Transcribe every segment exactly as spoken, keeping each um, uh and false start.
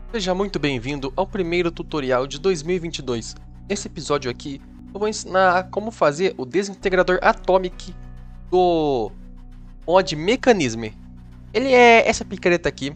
Seja muito bem-vindo ao primeiro tutorial de dois mil e vinte e dois. Nesse episódio aqui, eu vou ensinar como fazer o desintegrador Atomic do mod Mechanism. Ele é essa picareta aqui.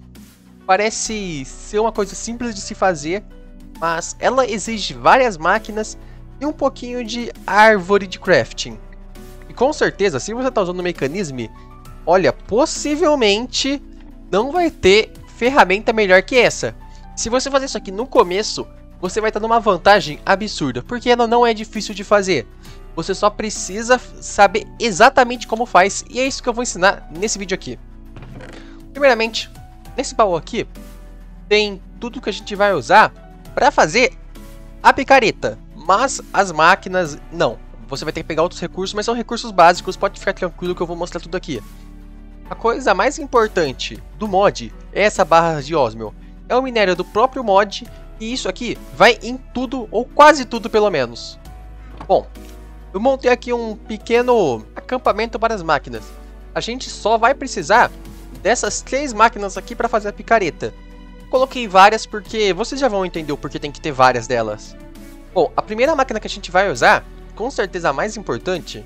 Parece ser uma coisa simples de se fazer, mas ela exige várias máquinas e um pouquinho de árvore de crafting. E com certeza, se você está usando o Mechanism, olha, possivelmente não vai ter ferramenta melhor que essa. Se você fazer isso aqui no começo, você vai estar numa vantagem absurda, porque ela não é difícil de fazer. Você só precisa saber exatamente como faz, e é isso que eu vou ensinar nesse vídeo aqui. Primeiramente, nesse baú aqui, tem tudo que a gente vai usar para fazer a picareta, mas as máquinas não. Você vai ter que pegar outros recursos, mas são recursos básicos, pode ficar tranquilo que eu vou mostrar tudo aqui. A coisa mais importante do mod é essa barra de osmio. É o minério do próprio mod, e isso aqui vai em tudo, ou quase tudo pelo menos. Bom, eu montei aqui um pequeno acampamento para as máquinas. A gente só vai precisar dessas três máquinas aqui para fazer a picareta. Coloquei várias porque vocês já vão entender o porquê tem que ter várias delas. Bom, a primeira máquina que a gente vai usar, com certeza a mais importante,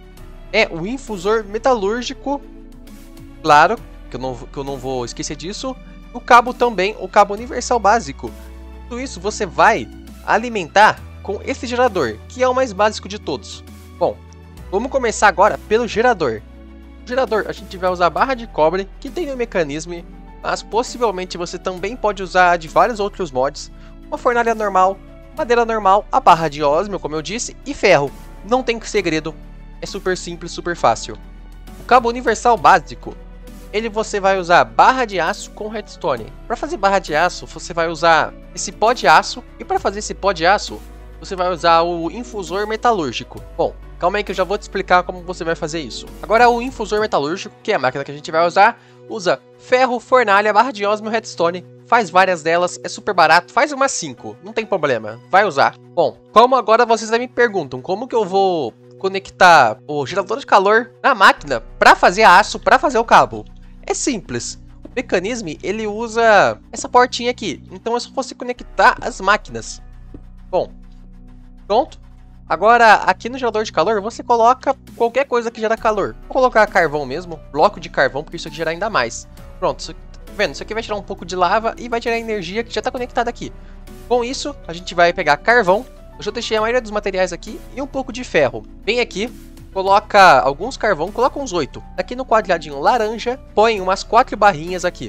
é o infusor metalúrgico. Claro, que eu não, que eu não vou esquecer disso. O cabo também, o cabo universal básico. Tudo isso você vai alimentar com esse gerador, que é o mais básico de todos. Bom, vamos começar agora pelo gerador. O gerador, a gente vai usar a barra de cobre, que tem no Mechanism, mas possivelmente você também pode usar de vários outros mods. Uma fornalha normal, madeira normal, a barra de osmio, como eu disse, e ferro. Não tem segredo, é super simples, super fácil. O cabo universal básico, ele você vai usar barra de aço com redstone. Para fazer barra de aço, você vai usar esse pó de aço. E para fazer esse pó de aço, você vai usar o infusor metalúrgico. Bom, calma aí que eu já vou te explicar como você vai fazer isso. Agora o infusor metalúrgico, que é a máquina que a gente vai usar, usa ferro, fornalha, barra de osmio, redstone. Faz várias delas, é super barato, faz umas cinco, não tem problema, vai usar. Bom, como agora vocês me perguntam, como que eu vou conectar o gerador de calor na máquina para fazer aço, para fazer o cabo? É simples, o Mechanism ele usa essa portinha aqui, então é só você conectar as máquinas. Bom, pronto. Agora aqui no gerador de calor você coloca qualquer coisa que gera calor. Vou colocar carvão mesmo, bloco de carvão, porque isso aqui gera ainda mais. Pronto, isso aqui, tá vendo? Isso aqui vai tirar um pouco de lava e vai tirar energia que já está conectada aqui. Com isso, a gente vai pegar carvão, eu já deixei a maioria dos materiais aqui, e um pouco de ferro. Vem aqui. Coloca alguns carvão, coloca uns oito. Aqui no quadradinho laranja, põe umas quatro barrinhas aqui.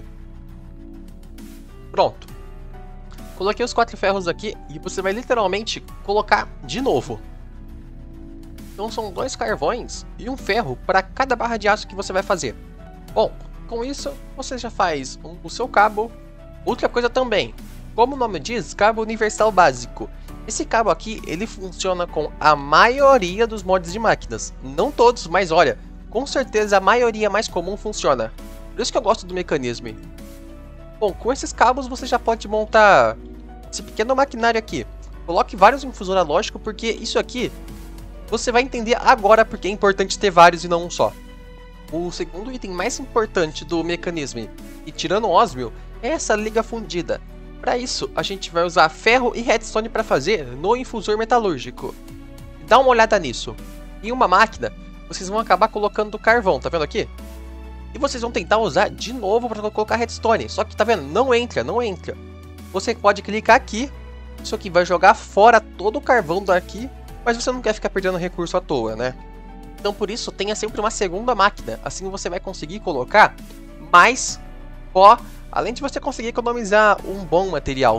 Pronto. Coloquei os quatro ferros aqui e você vai literalmente colocar de novo. Então são dois carvões e um ferro para cada barra de aço que você vai fazer. Bom, com isso você já faz um, o seu cabo. Outra coisa também, como o nome diz, cabo universal básico. Esse cabo aqui, ele funciona com a maioria dos mods de máquinas. Não todos, mas olha, com certeza a maioria mais comum funciona. Por isso que eu gosto do Mechanism. Bom, com esses cabos você já pode montar esse pequeno maquinário aqui. Coloque vários infusores lógico, porque isso aqui você vai entender agora porque é importante ter vários e não um só. O segundo item mais importante do Mechanism, e tirando o osmio, é essa liga fundida. Para isso, a gente vai usar ferro e redstone para fazer no infusor metalúrgico. Dá uma olhada nisso. Em uma máquina, vocês vão acabar colocando carvão, tá vendo aqui? E vocês vão tentar usar de novo para colocar redstone. Só que tá vendo? Não entra, não entra. Você pode clicar aqui. Isso aqui vai jogar fora todo o carvão daqui. Mas você não quer ficar perdendo recurso à toa, né? Então por isso, tenha sempre uma segunda máquina. Assim você vai conseguir colocar mais pó. Além de você conseguir economizar um bom material.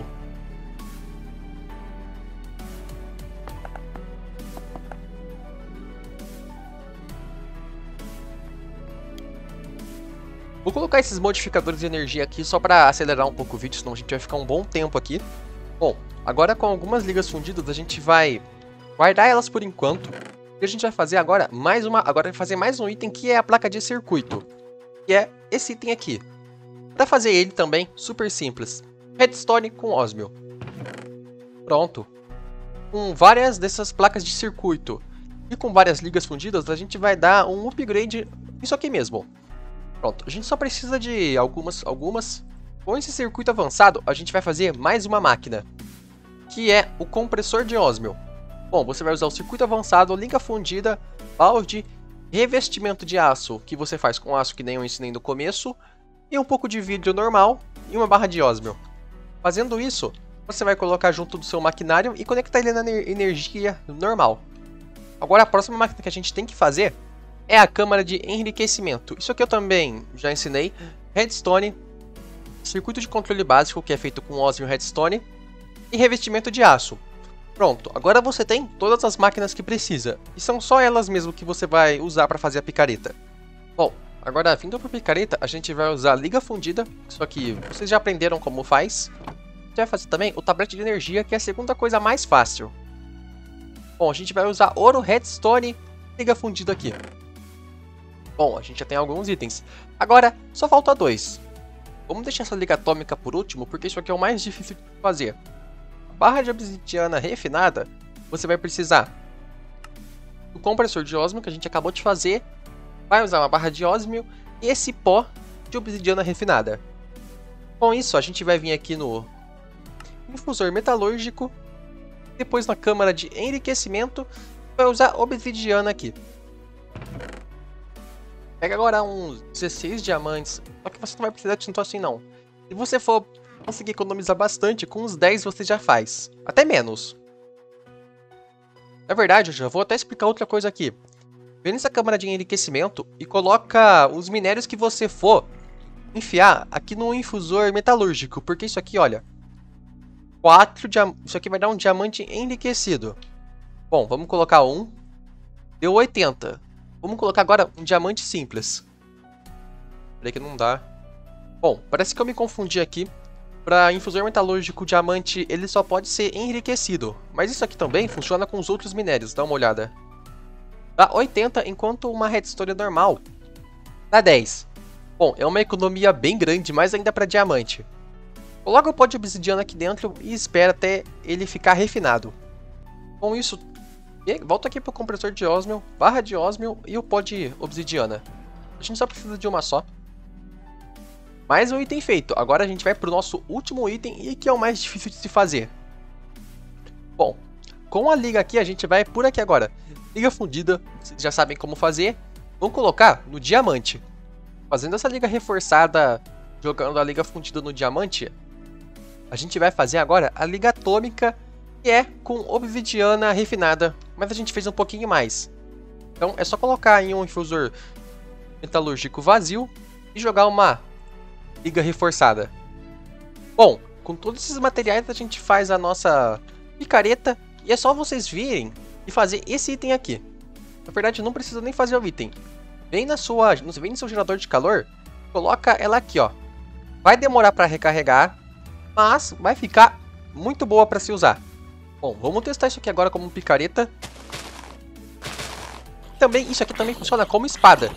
Vou colocar esses modificadores de energia aqui só para acelerar um pouco o vídeo, senão a gente vai ficar um bom tempo aqui. Bom, agora com algumas ligas fundidas a gente vai guardar elas por enquanto. E a gente vai fazer agora mais uma, agora vai fazer mais um item que é a placa de circuito. Que é esse item aqui. Para fazer ele também, super simples. Redstone com osmio. Pronto. Com várias dessas placas de circuito e com várias ligas fundidas, a gente vai dar um upgrade nisso aqui mesmo. Pronto, a gente só precisa de algumas, algumas Com esse circuito avançado, a gente vai fazer mais uma máquina, que é o compressor de ósmio. Bom, você vai usar o circuito avançado, liga fundida, balde, revestimento de aço, que você faz com aço que nem eu ensinei no começo, e um pouco de vidro normal e uma barra de ósmio. Fazendo isso, você vai colocar junto do seu maquinário e conectar ele na energia normal. Agora a próxima máquina que a gente tem que fazer é a câmara de enriquecimento. Isso aqui eu também já ensinei. Redstone, circuito de controle básico que é feito com ósmio e redstone e revestimento de aço. Pronto, agora você tem todas as máquinas que precisa e são só elas mesmo que você vai usar para fazer a picareta. Bom, agora vindo para a picareta a gente vai usar a liga fundida, só que vocês já aprenderam como faz. A gente vai fazer também o tablete de energia, que é a segunda coisa mais fácil. Bom, a gente vai usar ouro, redstone e liga fundida aqui. Bom, a gente já tem alguns itens. Agora, só falta dois. Vamos deixar essa liga atômica por último, porque isso aqui é o mais difícil de fazer. A barra de obsidiana refinada, você vai precisar do compressor de ósmio, que a gente acabou de fazer. Vai usar uma barra de ósmio e esse pó de obsidiana refinada. Com isso, a gente vai vir aqui no infusor metalúrgico. Depois na câmara de enriquecimento, vai usar obsidiana aqui. Pega agora uns dezesseis diamantes, só que você não vai precisar de tanto assim não. Se você for conseguir economizar bastante, com uns dez você já faz, até menos. Na verdade, eu já vou até explicar outra coisa aqui. Vem nessa câmara de enriquecimento e coloca os minérios que você for enfiar aqui no infusor metalúrgico, porque isso aqui, olha, quatro isso aqui vai dar um diamante enriquecido. Bom, vamos colocar um, deu oitenta. Vamos colocar agora um diamante simples. Peraí que não dá. Bom, parece que eu me confundi aqui. Para infusor metalúrgico, o diamante ele só pode ser enriquecido. Mas isso aqui também funciona com os outros minérios, dá uma olhada. Dá oitenta, enquanto uma redstone normal dá dez. Bom, é uma economia bem grande, mas ainda para diamante. Coloca o pó de obsidiana aqui dentro e espera até ele ficar refinado. Com isso, volta aqui para o compressor de ósmio, barra de ósmio e o pó de obsidiana. A gente só precisa de uma só. Mais um item feito. Agora a gente vai para o nosso último item e que é o mais difícil de se fazer. Bom, com a liga aqui a gente vai por aqui agora. Liga fundida, vocês já sabem como fazer. Vamos colocar no diamante. Fazendo essa liga reforçada, jogando a liga fundida no diamante, a gente vai fazer agora a liga atômica, que é com obsidiana refinada, mas a gente fez um pouquinho mais. Então é só colocar em um infusor metalúrgico vazio e jogar uma liga reforçada. Bom, com todos esses materiais a gente faz a nossa picareta e é só vocês virem e fazer esse item aqui. Na verdade não precisa nem fazer o item. Vem na sua, vem no seu gerador de calor, coloca ela aqui, ó. Vai demorar para recarregar, mas vai ficar muito boa para se usar. Bom, vamos testar isso aqui agora como picareta. Também, isso aqui também funciona como espada.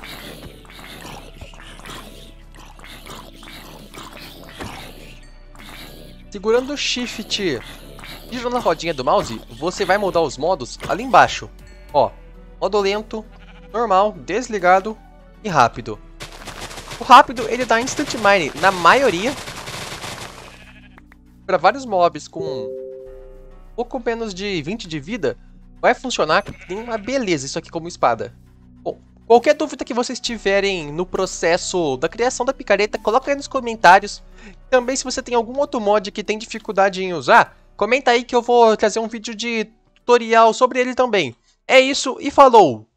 Segurando o Shift e girando a rodinha do mouse, você vai mudar os modos ali embaixo. Ó, modo lento, normal, desligado e rápido. O rápido ele dá Instant Mine na maioria. Para vários mobs com pouco menos de vinte de vida, vai funcionar tem uma beleza isso aqui como espada. Bom, qualquer dúvida que vocês tiverem no processo da criação da picareta, coloca aí nos comentários. Também se você tem algum outro mod que tem dificuldade em usar, comenta aí que eu vou trazer um vídeo de tutorial sobre ele também. É isso e falou!